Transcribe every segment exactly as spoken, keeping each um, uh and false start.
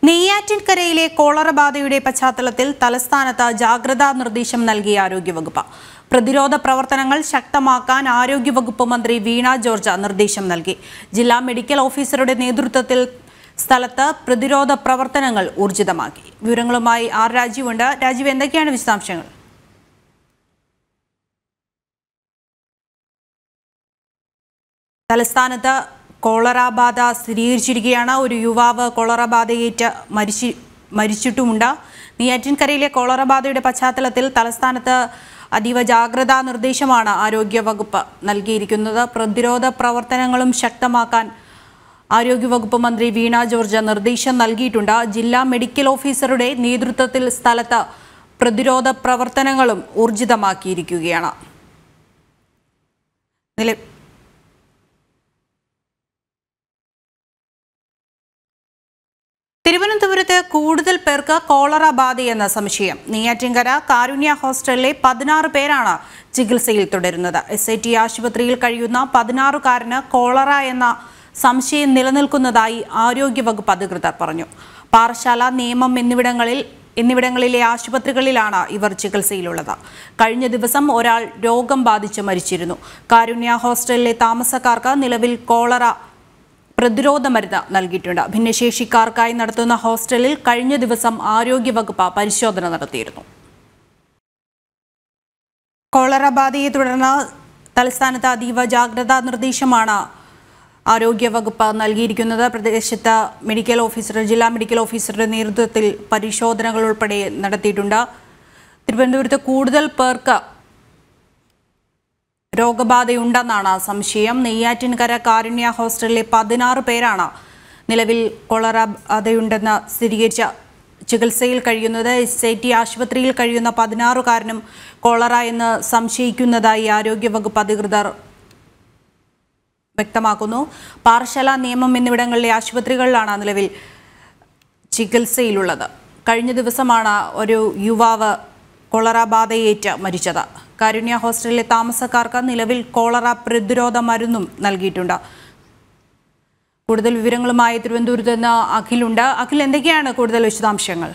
നെയ്യാറ്റിൻകരയിലെ cholera ബാധയുടെ പശ്ചാത്തലത്തിൽ തലസ്ഥാനത്ത് ജാഗ്രതാ നിർദ്ദേശം നൽകിയ ആരോഗ്യവകുപ്പ്. പ്രതിരോധ പ്രവർത്തനങ്ങൾ ശക്തമാക്കാൻ ആരോഗ്യവകുപ്പ് മന്ത്രി വീണ ജോർജ് നിർദ്ദേശം നൽകി. ജില്ലാ മെഡിക്കൽ ഓഫീസറുടെ നേതൃത്വത്തിൽ സ്ഥലത്ത് പ്രതിരോധ പ്രവർത്തനങ്ങൾ ഊർജിതമാക്കി. വിവരങ്ങളുമായി ആർ രാജീവ് ഉണ്ട്. രാജീവ്, എന്തൊക്കെയാണ് വിശദാംശങ്ങൾ? തലസ്ഥാനത്ത് കോളറ ബാധ സ്ഥിരീകരിച്ചിരിക്കുകയാണ്. ഒരു യുവാവ് കോളറ ബാധയേറ്റ് മരിച്ചു മരിച്ചിട്ടുമുണ്ട്. നെയ്യാറ്റിൻകരയിലെ കോളറ ബാധയുടെ പശ്ചാത്തലത്തിൽ തലസ്ഥാനത്ത് അതീവ ജാഗ്രതാ നിർദ്ദേശമാണ് ആരോഗ്യവകുപ്പ് നൽകിയിരിക്കുന്നത്. പ്രതിരോധ പ്രവർത്തനങ്ങളും ശക്തമാക്കാൻ ആരോഗ്യവകുപ്പ് മന്ത്രി വീണ ജോർജ് നിർദ്ദേശം നൽകിയിട്ടുണ്ട്. ജില്ലാ മെഡിക്കൽ ഓഫീസറുടെ നേതൃത്വത്തിൽ സ്ഥലത്ത് പ്രതിരോധ പ്രവർത്തനങ്ങളും ഊർജിതമാക്കിയിരിക്കുകയാണ്. നില തിരുവനന്തപുരത്ത് കൂടുതൽ പേർക്ക് കോളറ ബാധയെന്ന സംശയം. നെയ്യാറ്റിൻകര കാരുണ്യ ഹോസ്റ്റലിലെ പതിനാറ് പേരാണ് ചികിത്സയിൽ തുടരുന്നത്. എസ് ഐ ടി ആശുപത്രിയിൽ കഴിയുന്ന പതിനാറുകാരന് കോളറ എന്ന സംശയം നിലനിൽക്കുന്നതായി ആരോഗ്യവകുപ്പ് അധികൃതർ പറഞ്ഞു. പാറശാല, നേമം എന്നിവിടങ്ങളിൽ എന്നിവിടങ്ങളിലെ ആശുപത്രികളിലാണ് ഇവർ ചികിത്സയിലുള്ളത്. കഴിഞ്ഞ ദിവസം ഒരാൾ രോഗം ബാധിച്ച് മരിച്ചിരുന്നു. കാരുണ്യ ഹോസ്റ്റലിലെ താമസക്കാർക്ക് നിലവിൽ കോളറ പ്രതിരോധ മരുന്ന് നൽകിയിട്ടുണ്ട്. ഭിന്നശേഷിക്കാർക്കായി നടത്തുന്ന ഹോസ്റ്റലിൽ കഴിഞ്ഞ ദിവസം ആരോഗ്യവകുപ്പ് പരിശോധന നടത്തിയിരുന്നു. കോളറ ബാധയെ തുടർന്ന് തലസ്ഥാനത്ത് അതീവ ജാഗ്രതാ നിർദ്ദേശമാണ് ആരോഗ്യവകുപ്പ് നൽകിയിരിക്കുന്നത്. പ്രദേശത്ത് മെഡിക്കൽ ഓഫീസർ ജില്ലാ മെഡിക്കൽ ഓഫീസറുടെ നേതൃത്വത്തിൽ പരിശോധനകൾ ഉൾപ്പെടെ നടത്തിയിട്ടുണ്ട്. തിരുവനന്തപുരത്ത് കൂടുതൽ പേർക്ക് രോഗബാധയുണ്ടെന്നാണ് സംശയം. നെയ്യാറ്റിൻകര കാരുണ്യ ഹോസ്റ്റലിലെ പതിനാറ് പേരാണ് നിലവിൽ കോളറ ബാധയുണ്ടെന്ന് സ്ഥിരീകരിച്ച ചികിത്സയിൽ കഴിയുന്നത്. എസ് ഐ ടി ആശുപത്രിയിൽ കഴിയുന്ന പതിനാറുകാരനും കോളറ എന്ന് സംശയിക്കുന്നതായി ആരോഗ്യവകുപ്പ് അധികൃതർ വ്യക്തമാക്കുന്നു. പാറശാല, നേമം എന്നിവിടങ്ങളിലെ ആശുപത്രികളിലാണ് നിലവിൽ ചികിത്സയിലുള്ളത്. കഴിഞ്ഞ ദിവസമാണ് ഒരു യുവാവ് കോളറ ബാധയേറ്റ് മരിച്ചത്. കാരുണ്യ ഹോസ്റ്റലിലെ താമസക്കാർക്ക് നിലവിൽ കോളറ പ്രതിരോധ മരുന്നും നൽകിയിട്ടുണ്ട്. കൂടുതൽ വിവരങ്ങളുമായി തിരുവനന്തപുരത്ത് നിന്ന് അഖിലുണ്ട്. അഖിൽ, എന്തൊക്കെയാണ് കൂടുതൽ വിശദാംശങ്ങൾ?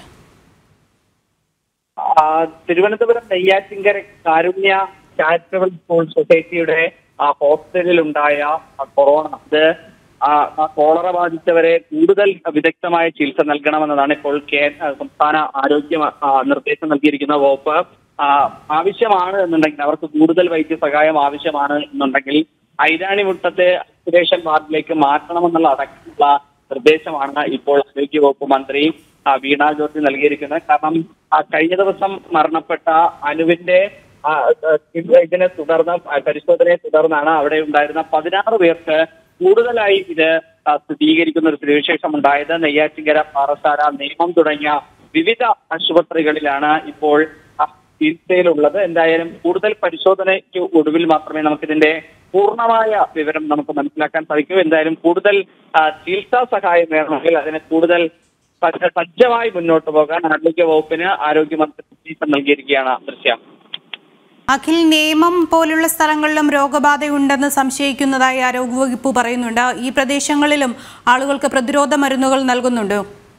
തിരുവനന്തപുരം നെയ്യാറ്റിൻകര കാരുണ്യ ചാരിറ്റബിൾ സ്കൂൾ സൊസൈറ്റിയുടെ ഹോസ്റ്റലിലുണ്ടായ കൊറോണ അത് കോളറ ബാധിച്ചവരെ കൂടുതൽ വിദഗ്ധമായ ചികിത്സ നൽകണമെന്നതാണ് ഇപ്പോൾ സംസ്ഥാന ആരോഗ്യ നിർദ്ദേശം നൽകിയിരിക്കുന്ന വകുപ്പ്. ആവശ്യമാണ് എന്നുണ്ടെങ്കിൽ അവർക്ക് കൂടുതൽ വൈദ്യ സഹായം ആവശ്യമാണ് എന്നുണ്ടെങ്കിൽ ഐരാണിമുട്ടത്തെ ഐസൊലേഷൻ വാർഡിലേക്ക് മാറ്റണമെന്നുള്ള അടക്കമുള്ള നിർദ്ദേശമാണ് ഇപ്പോൾ ആരോഗ്യവകുപ്പ് മന്ത്രി വീണ ജോർജ് നൽകിയിരിക്കുന്നത്. കാരണം കഴിഞ്ഞ ദിവസം മരണപ്പെട്ട അനുവിന്റെ ഇതിനെ തുടർന്ന് പരിശോധനയെ തുടർന്നാണ് അവിടെ ഉണ്ടായിരുന്ന പതിനാറ് പേർക്ക് കൂടുതലായി ഇത് സ്ഥിരീകരിക്കുന്ന ഒരു സ്ഥിതിവിശേഷം ഉണ്ടായത്. നെയ്യാറ്റിൻകര, പാറശാല, നേമം തുടങ്ങിയ വിവിധ ആശുപത്രികളിലാണ് ഇപ്പോൾ ചികിത്സയിലുള്ളത്. എന്തായാലും കൂടുതൽ പരിശോധനയ്ക്ക് ഒടുവിൽ മാത്രമേ നമുക്കിതിന്റെ പൂർണ്ണമായ വിവരം നമുക്ക് മനസ്സിലാക്കാൻ സാധിക്കൂ. എന്തായാലും കൂടുതൽ ചികിത്സാ സഹായം വേണമെങ്കിൽ അതിന് കൂടുതൽ സജ്ജമായി മുന്നോട്ട് പോകാൻ ആരോഗ്യ വകുപ്പിന് ആരോഗ്യമന്ത്രി നിർദ്ദേശം നൽകിയിരിക്കുകയാണ്. ദൃശ്യം അഖിൽ, നേമം പോലുള്ള സ്ഥലങ്ങളിലും രോഗബാധയുണ്ടെന്ന് സംശയിക്കുന്നതായി ആരോഗ്യവകുപ്പ് പറയുന്നുണ്ട്. ഈ പ്രദേശങ്ങളിലും ആളുകൾക്ക് പ്രതിരോധ മരുന്നുകൾ നൽകുന്നുണ്ടോ?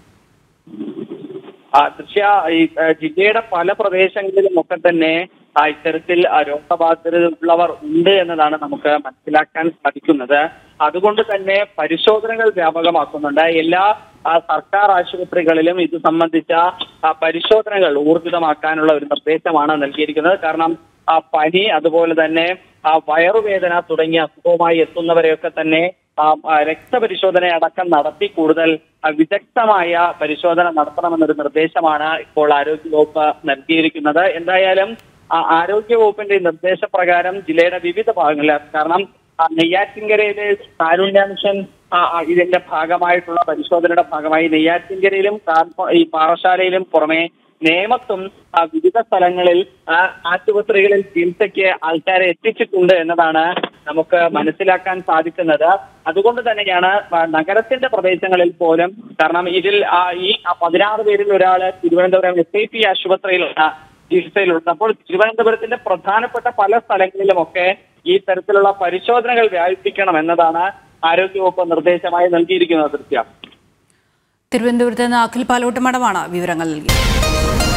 ദൃശ്യ ഈ ജില്ലയുടെ പല പ്രദേശങ്ങളിലും ഒക്കെ തന്നെ ഇത്തരത്തിൽ രോഗബാധിതരുള്ളവർ ഉണ്ട് എന്നതാണ് നമുക്ക് മനസ്സിലാക്കാൻ സാധിക്കുന്നത്. അതുകൊണ്ട് തന്നെ പരിശോധനകൾ വ്യാപകമാക്കുന്നുണ്ട്. എല്ലാ സർക്കാർ ആശുപത്രികളിലും ഇത് സംബന്ധിച്ച പരിശോധനകൾ ഊർജിതമാക്കാനുള്ള ഒരു നിർദ്ദേശമാണ് നൽകിയിരിക്കുന്നത്. കാരണം പനി, അതുപോലെ തന്നെ വയറുവേദന തുടങ്ങിയ അസുഖവുമായി എത്തുന്നവരെയൊക്കെ തന്നെ രക്തപരിശോധന അടക്കം നടത്തി കൂടുതൽ വിദഗ്ധമായ പരിശോധന നടത്തണമെന്നൊരു നിർദ്ദേശമാണ് ഇപ്പോൾ ആരോഗ്യവകുപ്പ് നൽകിയിരിക്കുന്നത്. എന്തായാലും ആരോഗ്യവകുപ്പിന്റെ നിർദ്ദേശപ്രകാരം ജില്ലയുടെ വിവിധ ഭാഗങ്ങളിൽ, കാരണം നെയ്യാറ്റിൻകരയിലെ കാരുണ്യ മിഷൻ ഇതിന്റെ ഭാഗമായിട്ടുള്ള പരിശോധനയുടെ ഭാഗമായി നെയ്യാറ്റിൻകരയിലും ഈ പാറശാലയിലും പുറമെ നേമത്തും വിവിധ സ്ഥലങ്ങളിൽ ആശുപത്രികളിൽ ചികിത്സയ്ക്ക് ആൾക്കാരെ എത്തിച്ചിട്ടുണ്ട് എന്നതാണ് നമുക്ക് മനസ്സിലാക്കാൻ സാധിക്കുന്നത്. അതുകൊണ്ട് തന്നെയാണ് നഗരത്തിന്റെ പ്രദേശങ്ങളിൽ പോലും, കാരണം ഇതിൽ ഈ പതിനാറ് പേരിൽ ഒരാള് തിരുവനന്തപുരം എസ് ഐ ടി ആശുപത്രിയിലാണ് ചികിത്സയിലുള്ളത്. അപ്പോൾ തിരുവനന്തപുരത്തിന്റെ പ്രധാനപ്പെട്ട പല സ്ഥലങ്ങളിലുമൊക്കെ ഈ തരത്തിലുള്ള പരിശോധനകൾ വ്യാപിപ്പിക്കണം എന്നതാണ് ആരോഗ്യവകുപ്പ് നിർദ്ദേശമായി നൽകിയിരിക്കുന്നത്. ദൃശ്യ തിരുവനന്തപുരത്ത് നിന്ന് അഖിൽ പാലോട്ടുമടമാണ് വിവരങ്ങൾ നൽകിയത്.